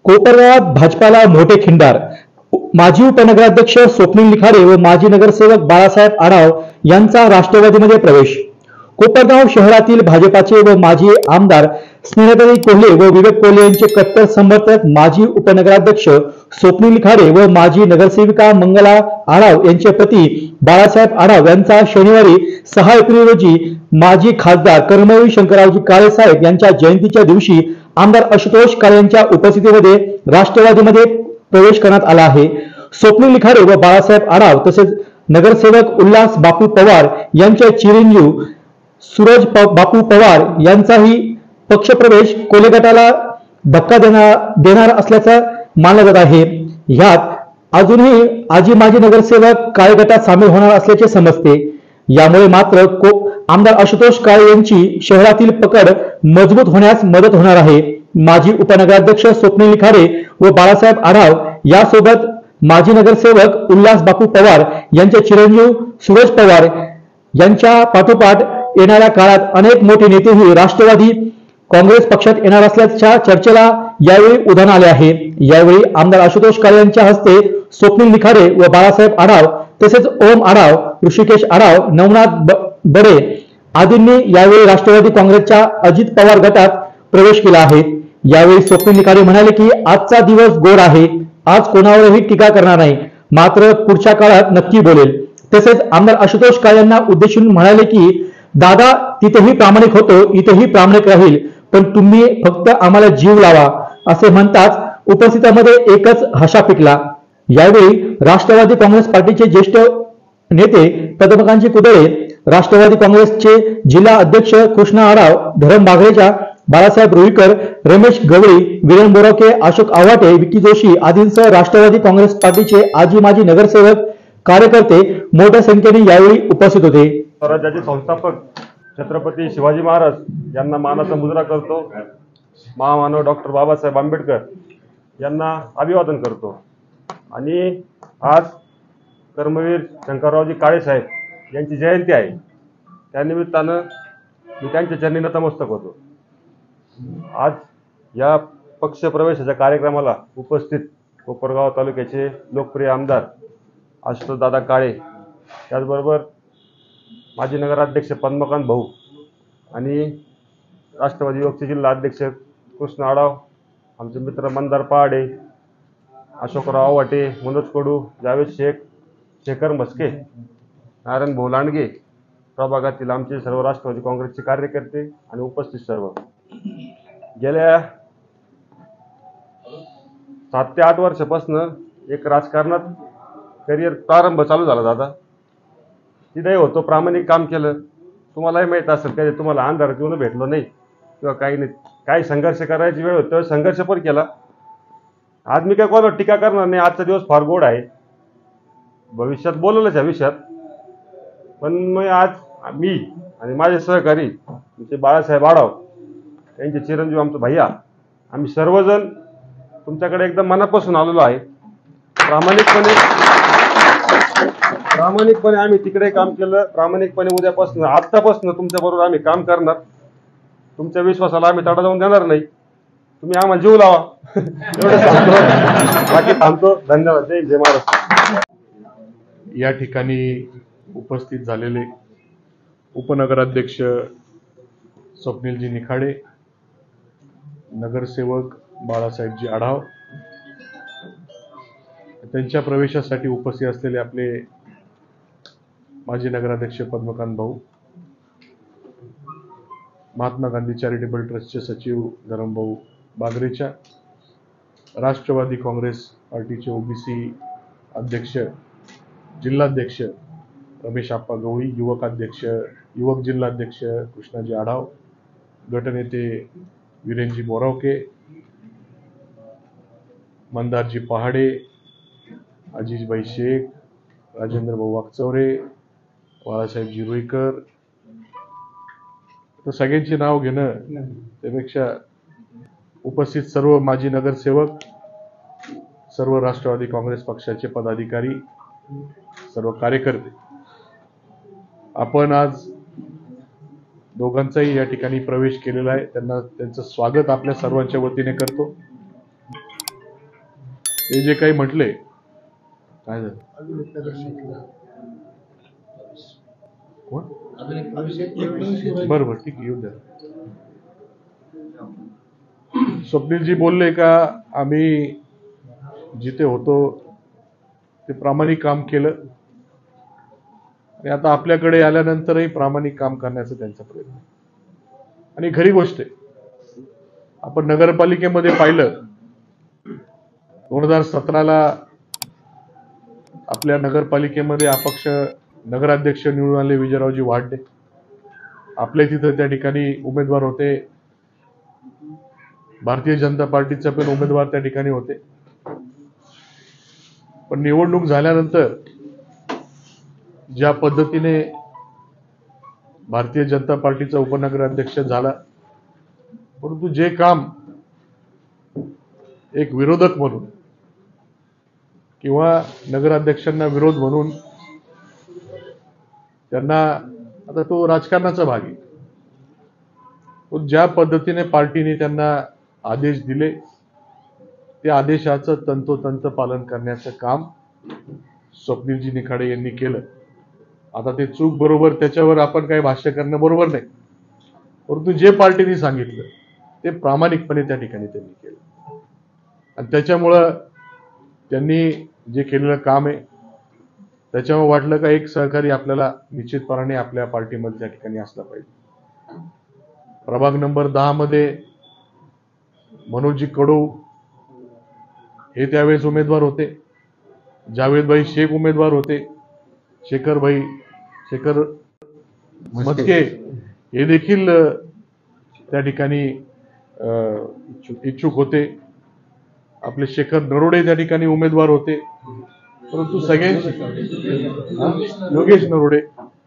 कोपरगावात भाजपाला मोठे खिंडार. माजी उपनगराध्यक्ष स्वप्नील लिखाडे व माजी नगरसेवक बाळासाहेब आढाव यांचा राष्ट्रवादीमध्ये प्रवेश. कोपरगाव शहरातील भाजपाचे व माजी आमदार स्नेहलताई कोल्हे व विवेक कोल्हे यांचे कट्टर समर्थक माजी उपनगराध्यक्ष स्वप्नील लिखाडे व माजी नगरसेविका मंगला आढाव यांचे पती बाळासाहेब आढाव यांचा शनिवारी 6 एप्रिल रोजी माजी खासदार कर्मवीर शंकररावजी काळे साहेब यांच्या जयंतीच्या दिवशी आमदार आशुतोष काळे यांच्या उपस्थितीमध्ये राष्ट्रवादीमध्ये प्रवेश करण्यात आला आहे. स्वप्नील लिखाडे व बाळासाहेब आढाव तसेच नगरसेवक उल्हास बापू पवार यांचे चिरंजीव सूरज बापू पवार यांचाही पक्षप्रवेश कोल्हे गटाला धक्का देणार असल्याचं मानलं जात आहे. यात अजूनही आजी माजी नगरसेवक काळे गटात सामील होणार असल्याचे समजते. यामुळे मात्र आमदार आशुतोष काळे यांची शहरातील पकड मजबूत होण्यास मदत होणार आहे. माजी उपनगराध्यक्ष स्वप्नील लिखाडे व बाळासाहेब आढाव यासोबत माजी नगरसेवक उल्हास बापू पवार यांचे चिरंजीव सूरज पवार यांच्या पाठोपाठ येणाऱ्या काळात अनेक मोठे नेतेही राष्ट्रवादी काँग्रेस पक्षात येणार असल्याच्या चर्चेला यावेळी उधाण आले आहे. यावेळी आमदार आशुतोष काळे यांच्या हस्ते स्वप्नील लिखाडे व बाळासाहेब आढाव तसेच ओम आढाव, ऋषिकेश आढाव, नवनाथ बडे आदींनी यावेळी राष्ट्रवादी काँग्रेसच्या अजित पवार गटात प्रवेश केला आहे. यावेळी स्वप्नील लिखाडे म्हणाले की आजचा दिवस गोड आहे, आज कोणावरही टीका करणार नाही, मात्र पुढच्या काळात नक्की बोलेल. तसेच आमदार आशुतोष काळे यांना उद्देशून म्हणाले की दादा तिथेही प्रामाणिक होतो, इथेही प्रामाणिक राहील, पण तुम्ही फक्त आम्हाला जीव लावा असे म्हणताच उपस्थितांमध्ये एकच हशा पिकला. यावेळी राष्ट्रवादी काँग्रेस पार्टीचे ज्येष्ठ नेते पद्मकांतजी कुदळे, राष्ट्रवादी काँग्रेसचे जिल्हा अध्यक्ष कृष्णा आढाव, धरम बागरेचा, बाळासाहेब रुईकर, रमेश गवळी, वीरेन बोरावके, अशोक आव्हाटे, विकी जोशी आदींसह राष्ट्रवादी काँग्रेस पार्टीचे आजी माजी नगरसेवक कार्यकर्ते मोठ्या संख्येने यावेळी उपस्थित होते. स्वराज्याचे संस्थापक छत्रपती शिवाजी महाराज यांना मानाचा मुजरा करतो. महामानव डॉक्टर बाबासाहेब आंबेडकर यांना अभिवादन करतो. आणि आज कर्मवीर शंकररावजी काळे साहेब यांची जयंती आहे. त्यानिमित्तानं मी त्यांच्या चरणी नतमस्तक होतो. आज या पक्षप्रवेशाच्या कार्यक्रमाला उपस्थित कोपरगाव तालुक्याचे लोकप्रिय आमदार आशुतोष दादा काळे, त्याचबरोबर माजी नगराध्यक्ष पद्मकांत भाऊ आणि राष्ट्रवादी युवकचे जिल्हा अध्यक्ष कृष्ण आढाव, आमचे मित्र मंदार पहाडे, अशोकराव आव्हाटे, मनोज कडू, जावेद शेख, शेखर मस्के, नारायण भाऊ लांडगे, प्रभागातील आमचे सर्व राष्ट्रवादी काँग्रेसचे कार्यकर्ते आणि उपस्थित सर्व. गेल्या 7 ते 8 वर्षापासून एक राजकारणात करिअर प्रारंभ चालू झाला दादा. तिथेही होतो, प्रामाणिक काम केलं. तुम्हालाही माहीत असेल काय तुम्हाला अंधारात येऊन भेटलो नाही किंवा काही नाही, काही संघर्ष करायची वेळ होती संघर्ष पण केला. आज मी काय कोणावर टीका करणार नाही. आजचा दिवस फार गोड आहे, भविष्यात बोलवलंच या विषयात. पण मग आज मी आणि माझे सहकारी म्हणजे बाळासाहेब आढाव यांचे चिरंजीव आमचं भैया, आम्ही सर्वजण तुमच्याकडे एकदम मनापासून आलेलो आहे. प्रामाणिकपणे आम्ही तिकडे काम केलं. प्रामाणिकपणे उद्यापासून आत्तापासून तुमच्याबरोबर आम्ही काम करणार. तुमच्या विश्वासाला आम्ही तडा जाऊन देणार नाही. तुम्ही आम्हाला जीव लावा एवढं सांगतो. बाकी थांबतो. धन्यवाद. जय जय महाराष्ट्र. या ठिकाणी उपस्थित झालेले उपनगराध्यक्ष स्वप्नीलजी निखाडे, नगरसेवक बाळासाहेबजी आढाव, त्यांच्या प्रवेशासाठी उपस्थित असलेले आपले माजी नगराध्यक्ष पद्मकांत भाऊ, महात्मा गांधी चॅरिटेबल ट्रस्टचे सचिव धरमभाऊ बागरेच्या, राष्ट्रवादी काँग्रेस पार्टीचे ओबीसी अध्यक्ष जिल्हाध्यक्ष रमेश आप्पा गवळी, युवक जिल्हाध्यक्ष कृष्णाजी आढाव, गटनेते वीरेनजी बोरावके, मंदारजी पहाडे, अजीजभाई शेख, राजेंद्र भाऊ वाकचौरे, बाळासाहेबजी रुईकर, तर सगळ्यांची नाव घेणं त्यापेक्षा उपस्थित सर्व माजी नगरसेवक, सर्व राष्ट्रवादी काँग्रेस पक्षाचे पदाधिकारी, सर्व कार्यकर्ते, आपण आज दोघांचाही या ठिकाणी प्रवेश केलेला आहे. त्यांचं स्वागत आपल्या सर्वांच्या वतीने करतो. ते जे काही म्हटले, काय झालं कोण? बरोबर, ठीक आहे, येऊ द्या. स्वप्नीलजी बोलले का आम्ही जिथे होतो ते प्रामाणिक काम केलं आणि आता आपल्याकडे आल्यानंतरही प्रामाणिक काम करण्याचा त्यांचा प्रयत्न आहे. आणि खरी गोष्ट आहे, आपण नगरपालिकेमध्ये पाहिलं 2017ला आपल्या नगरपालिकेमध्ये अपक्ष नगराध्यक्ष निवडून आले विजयरावजी वाडे. आपल्या तिथं त्या ठिकाणी उमेदवार होते, भारतीय जनता पार्टीचे पण उमेदवार त्या ठिकाणी होते. पण निवडणूक झाल्यानंतर ज्या पद्धतीने भारतीय जनता पार्टीचा उपनगराध्यक्ष झाला, परंतु जे काम एक विरोधक म्हणून किंवा नगराध्यक्षांना विरोध म्हणून त्यांना, आता तो राजकारणाचा भाग आहे, पण ज्या पद्धतीने पार्टीने त्यांना आदेश दिले त्या आदेशाचं तंतोतंत पालन करण्याचं काम स्वप्नीलजी निखाडे यांनी केलं. आता ते चूक बरोबर त्याच्यावर आपण काही भाष्य करणं बरोबर नाही, परंतु जे पार्टीने सांगितलं ते प्रामाणिकपणे त्या ठिकाणी त्यांनी केलं आणि त्याच्यामुळं त्यांनी जे केलेलं काम आहे त्याच्यामुळे वाटलं का एक सहकारी आपल्याला निश्चितपणाने आपल्या पार्टीमध्ये त्या ठिकाणी असला पाहिजे. प्रभाग नंबर 10 मध्ये मनोजी कडू हे त्यावेळेस उमेदवार होते, जावेदभाई शेख उमेदवार होते, शेखर मस्के हे देखील त्या ठिकाणी इच्छुक होते, आपले शेखर नरोडे त्या ठिकाणी उमेदवार होते, परंतु सगळ्यांची योगेश नरोडे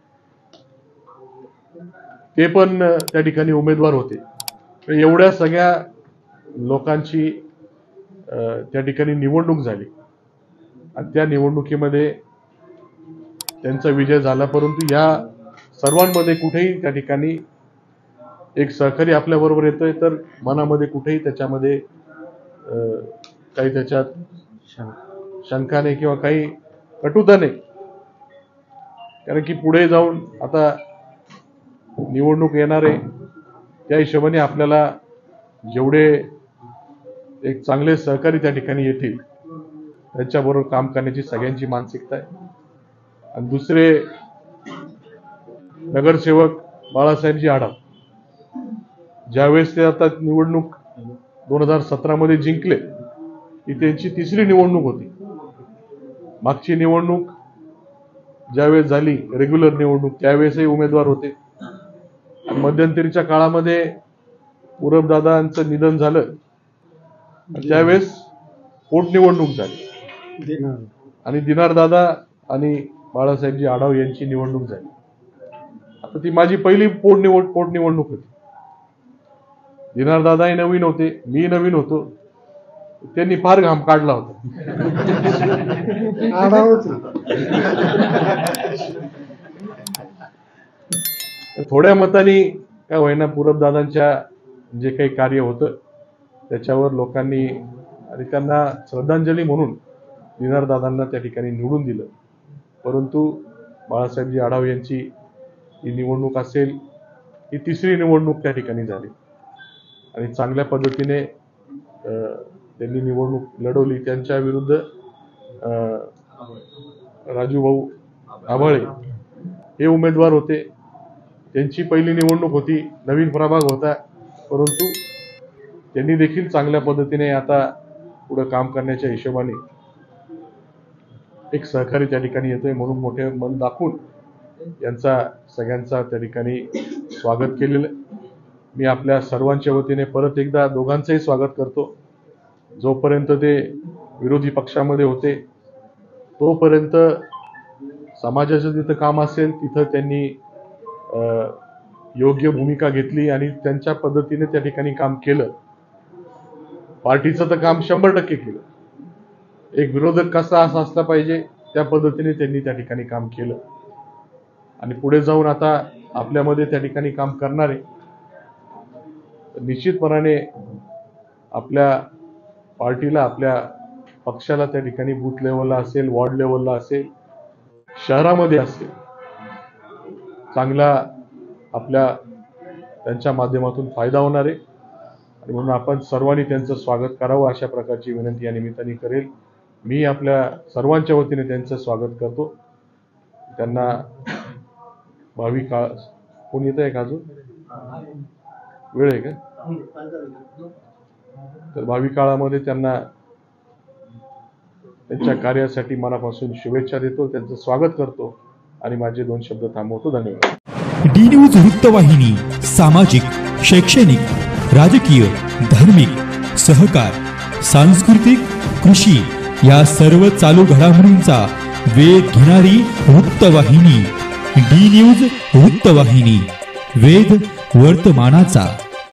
ते पण त्या ठिकाणी उमेदवार होते. एवढ्या सगळ्या लोकांची त्या ठिकाणी निवडणूक झाली आणि त्या निवडणुकीमध्ये त्यांचा विजय झाला. परंतु या सर्वांमध्ये कुठेही त्या ठिकाणी एक सहकारी आपल्या बरोबर येतोय तर मनामध्ये कुठेही त्याच्यामध्ये काही त्याच्यात शंका नाही किंवा काही कटुता नाही. कारण की पुढे जाऊन आता निवडणूक येणार आहे, त्या हिशोबाने आपल्याला जेवढे एक चांगले सहकारी त्या ठिकाणी येतील त्यांच्याबरोबर काम करण्याची सगळ्यांची मानसिकता आहे. आणि दुसरे नगरसेवक बाळासाहेबजी आढाव, ज्यावेळेस ते आता निवडणूक 2017 मध्ये जिंकले, ही त्यांची तिसरी निवडणूक होती. मागची निवडणूक ज्यावेळेस झाली रेग्युलर निवडणूक त्यावेळेसही उमेदवार होते. मध्यंतरीच्या काळामध्ये पूरबदादांचं निधन झालं, त्यावेळेस पोटनिवडणूक झाली आणि दिनारदादा आणि बाळासाहेबजी आढाव यांची निवडणूक झाली. आता ती माझी पहिली पोटनिवडणूक होती. दिनारदादाही नवीन होते, मी नवीन होतो, त्यांनी फार घाम काढला होता. थोड्या मताने काय होईना पूरबदादांच्या जे काही कार्य होतं त्याच्यावर लोकांनी आणि त्यांना श्रद्धांजली म्हणून दिनारदादांना त्या ठिकाणी निवडून दिलं. परंतु बाळासाहेबजी आढाव यांची ही निवडणूक असेल ही तिसरी निवडणूक त्या ठिकाणी झाली आणि चांगल्या पद्धतीने त्यांनी निवडणूक लढवली. त्यांच्या विरुद्ध राजूभाऊ आभाळे हे उमेदवार होते. त्यांची पहिली निवडणूक होती, नवीन प्रभाग होता, परंतु त्यांनी देखील चांगल्या पद्धतीने आता पुढे काम करण्याच्या हिशोबाने एक सहकारी त्या ठिकाणी येतोय म्हणून मोठे मन दाखवून यांचा सगळ्यांचा त्या ठिकाणी स्वागत केलेलं. मी आपल्या सर्वांच्या वतीने परत एकदा दोघांचंही स्वागत करतो. जोपर्यंत ते विरोधी पक्षामध्ये होते तोपर्यंत समाजाचं जिथं काम असेल तिथं त्यांनी योग्य भूमिका घेतली आणि त्यांच्या पद्धतीने त्या ठिकाणी काम केलं. पार्टीचं तर काम 100% केलं. एक विरोधक कसा असा असला पाहिजे त्या पद्धतीने त्यांनी त्या ठिकाणी काम केलं आणि पुढे जाऊन आता आपल्यामध्ये त्या ठिकाणी काम करणारे निश्चितपणाने आपल्या पार्टीला, आपल्या पक्षाला त्या ठिकाणी बूथ लेवलला असेल, वॉर्ड लेवलला असेल, शहरामध्ये असेल, चांगला आपल्या त्यांच्या माध्यमातून फायदा होणार आहे. आणि म्हणून आपण सर्वांनी त्यांचं स्वागत करावं अशा प्रकारची विनंती या निमित्ताने करेल. मी आपल्या सर्वांच्या वतीने त्यांचं स्वागत करतो. त्यांना भावी काळ कोण येत आहे का अजून वेळ आहे का? तर भावी काळामध्ये त्यांना त्यांच्या कार्यासाठी मनापासून शुभेच्छा देतो, त्यांचं स्वागत करतो आणि माझे 2 शब्द थांबवतो. धन्यवाद. डी न्यूज वृत्तवाहिनी सामाजिक, शैक्षणिक, राजकीय, धार्मिक, सहकार, सांस्कृतिक, कृषी या सर्व चालू घडामोडींचा वेध घेणारी वृत्तवाहिनी. डी न्यूज वृत्तवाहिनी, वेध वर्तमानाचा.